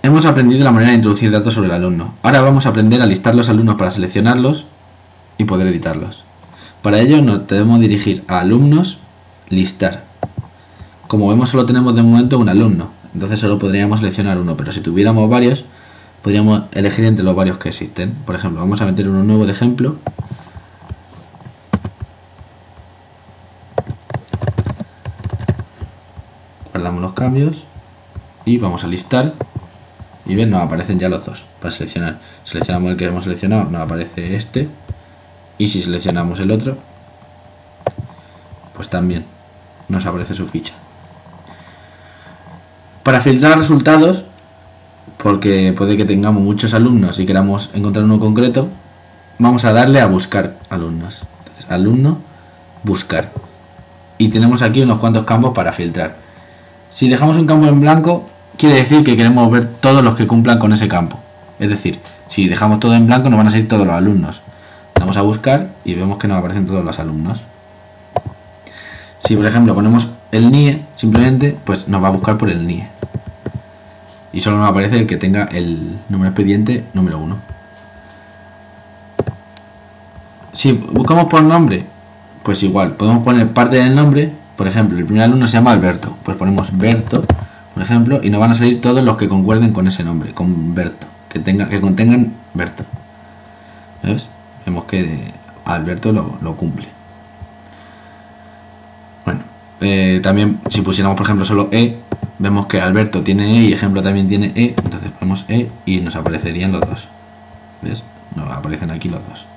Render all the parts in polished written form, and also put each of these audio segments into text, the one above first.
Hemos aprendido la manera de introducir datos sobre el alumno. Ahora vamos a aprender a listar los alumnos para seleccionarlos y poder editarlos. Para ello nos debemos dirigir a alumnos, listar. Como vemos solo tenemos de momento un alumno, entonces solo podríamos seleccionar uno, pero si tuviéramos varios podríamos elegir entre los varios que existen. Por ejemplo, vamos a meter uno nuevo de ejemplo. Guardamos los cambios y vamos a listar. Y ven, nos aparecen ya los dos para seleccionar. Seleccionamos el que hemos seleccionado, nos aparece este. Y si seleccionamos el otro, pues también nos aparece su ficha. Para filtrar resultados, porque puede que tengamos muchos alumnos y queramos encontrar uno concreto, vamos a darle a buscar alumnos. Entonces, alumno, buscar. Y tenemos aquí unos cuantos campos para filtrar. Si dejamos un campo en blanco, quiere decir que queremos ver todos los que cumplan con ese campo. Es decir, si dejamos todo en blanco nos van a salir todos los alumnos. Damos a buscar y vemos que nos aparecen todos los alumnos. Si por ejemplo ponemos el NIE, simplemente pues nos va a buscar por el NIE. Y solo nos aparece el que tenga el número expediente número 1. Si buscamos por nombre, pues igual, podemos poner parte del nombre. Por ejemplo, el primer alumno se llama Alberto, pues ponemos Berto, por ejemplo, y nos van a salir todos los que concuerden con ese nombre, con Berto, que contengan Berto. ¿Ves? Vemos que Alberto lo cumple. Bueno, también si pusiéramos por ejemplo solo E, vemos que Alberto tiene E y ejemplo también tiene E, entonces ponemos E y nos aparecerían los dos. ¿Ves? Nos aparecen aquí los dos.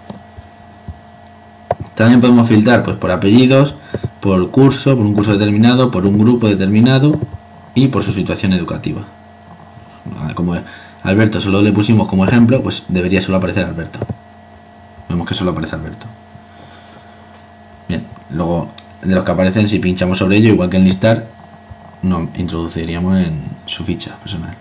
También podemos filtrar pues por apellidos, por curso, por un curso determinado, por un grupo determinado y por su situación educativa. Como Alberto solo le pusimos como ejemplo, pues debería solo aparecer Alberto. Vemos que solo aparece Alberto. Bien, luego de los que aparecen, si pinchamos sobre ello, igual que en listar, nos introduciríamos en su ficha personal.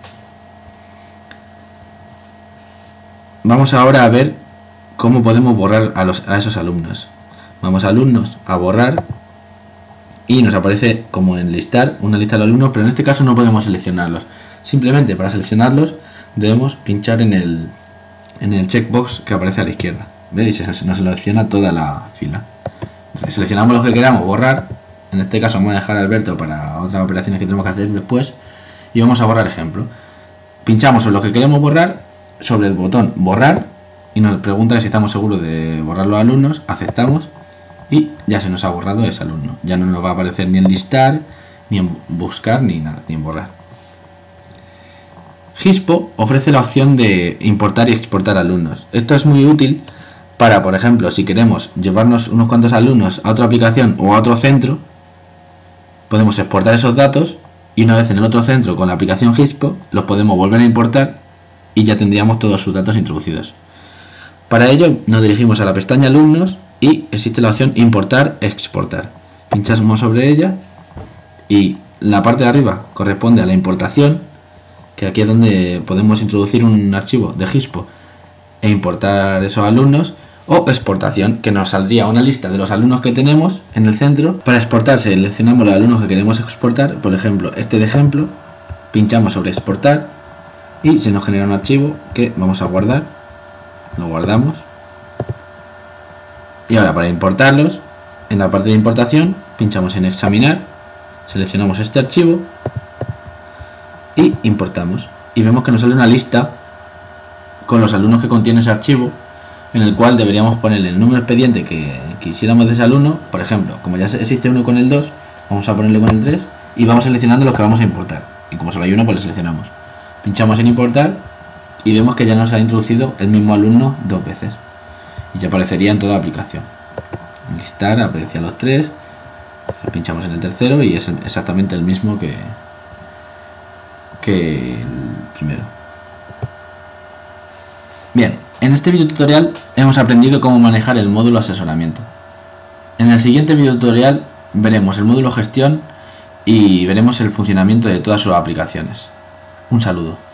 Vamos ahora a ver cómo podemos borrar a esos alumnos. Vamos a alumnos, a borrar, y nos aparece como en listar una lista de alumnos, pero en este caso no podemos seleccionarlos. Simplemente para seleccionarlos debemos pinchar en el checkbox que aparece a la izquierda. ¿Veis? Y se nos selecciona toda la fila. Entonces, seleccionamos los que queramos borrar. En este caso vamos a dejar a Alberto para otras operaciones que tenemos que hacer después. Y vamos a borrar ejemplo. Pinchamos sobre lo que queremos borrar, sobre el botón borrar, y nos pregunta si estamos seguros de borrar los alumnos. Aceptamos y ya se nos ha borrado ese alumno. Ya no nos va a aparecer ni en listar, ni en buscar, ni nada, ni en borrar. Gispo ofrece la opción de importar y exportar alumnos. Esto es muy útil para, por ejemplo, si queremos llevarnos unos cuantos alumnos a otra aplicación o a otro centro, podemos exportar esos datos y una vez en el otro centro con la aplicación Gispo los podemos volver a importar y ya tendríamos todos sus datos introducidos. Para ello nos dirigimos a la pestaña alumnos y existe la opción importar, exportar. Pinchamos sobre ella y la parte de arriba corresponde a la importación, que aquí es donde podemos introducir un archivo de Gispo e importar esos alumnos, o exportación, que nos saldría una lista de los alumnos que tenemos en el centro. Para exportar seleccionamos los alumnos que queremos exportar, por ejemplo este de ejemplo, pinchamos sobre exportar y se nos genera un archivo que vamos a guardar, lo guardamos. Y ahora para importarlos, en la parte de importación pinchamos en examinar, seleccionamos este archivo y importamos, y vemos que nos sale una lista con los alumnos que contiene ese archivo, en el cual deberíamos ponerle el número expediente que quisiéramos de ese alumno. Por ejemplo, como ya existe uno con el 2, vamos a ponerle con el 3 y vamos seleccionando los que vamos a importar, y como solo hay uno pues le seleccionamos, pinchamos en importar y vemos que ya nos ha introducido el mismo alumno dos veces y ya aparecería en toda la aplicación. En listar aparecían los 3, pinchamos en el tercero y es exactamente el mismo que el primero. Bien, en este video tutorial hemos aprendido cómo manejar el módulo asesoramiento. En el siguiente video tutorial veremos el módulo gestión y veremos el funcionamiento de todas sus aplicaciones. Un saludo.